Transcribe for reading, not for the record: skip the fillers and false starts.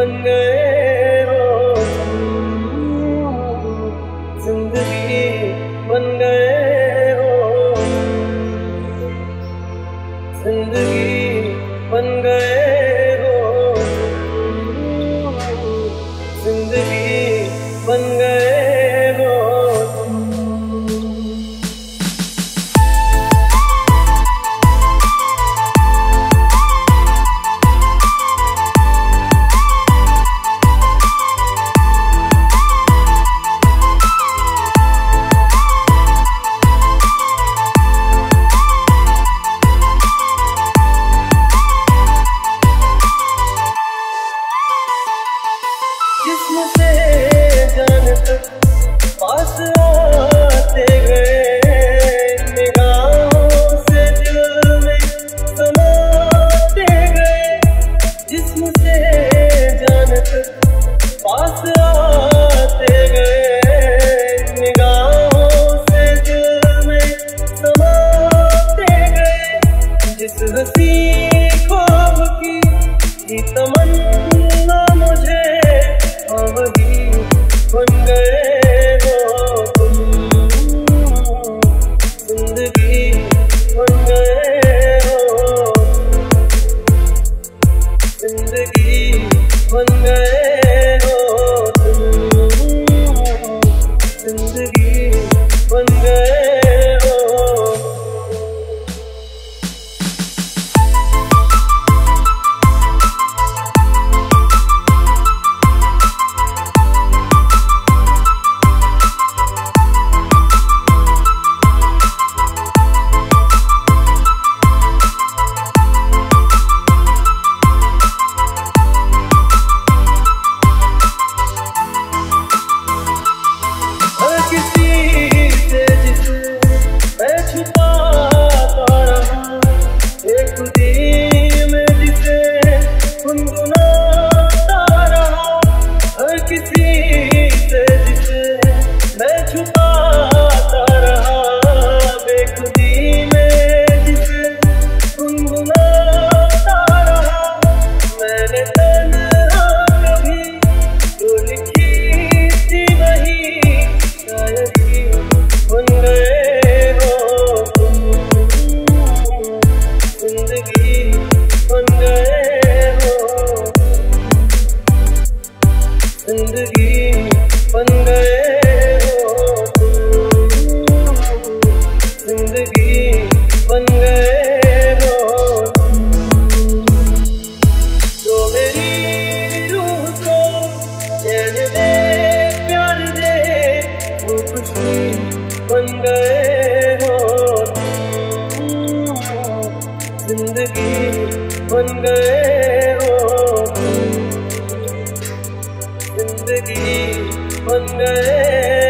बन गए हो, जिंदगी बन गए हो, जिंदगी बन गए हो, जिंदगी बन गए हो। जिस्म से जान तक पास आते गए, निगाहों से दिल में समाते गए। जिस्म से जान तक पास आते गए, निगाहों से दिल में समाते गए। जिस हंसी ख्वाब की तमन्ना मुझे वही बन गए हो तुम, जिंदगी बन गए हो, जिंदगी बन गए हो तुम, जिंदगी बन गए हो। जिंदगी बन गए हो तुम, जिंदगी बन गए हो तुम। जो मेरी रूह को चैन दे प्यार दे, वो खुशी बन गए हो तुम, जिंदगी बन गए हो तुम, जिंदगी बन गए।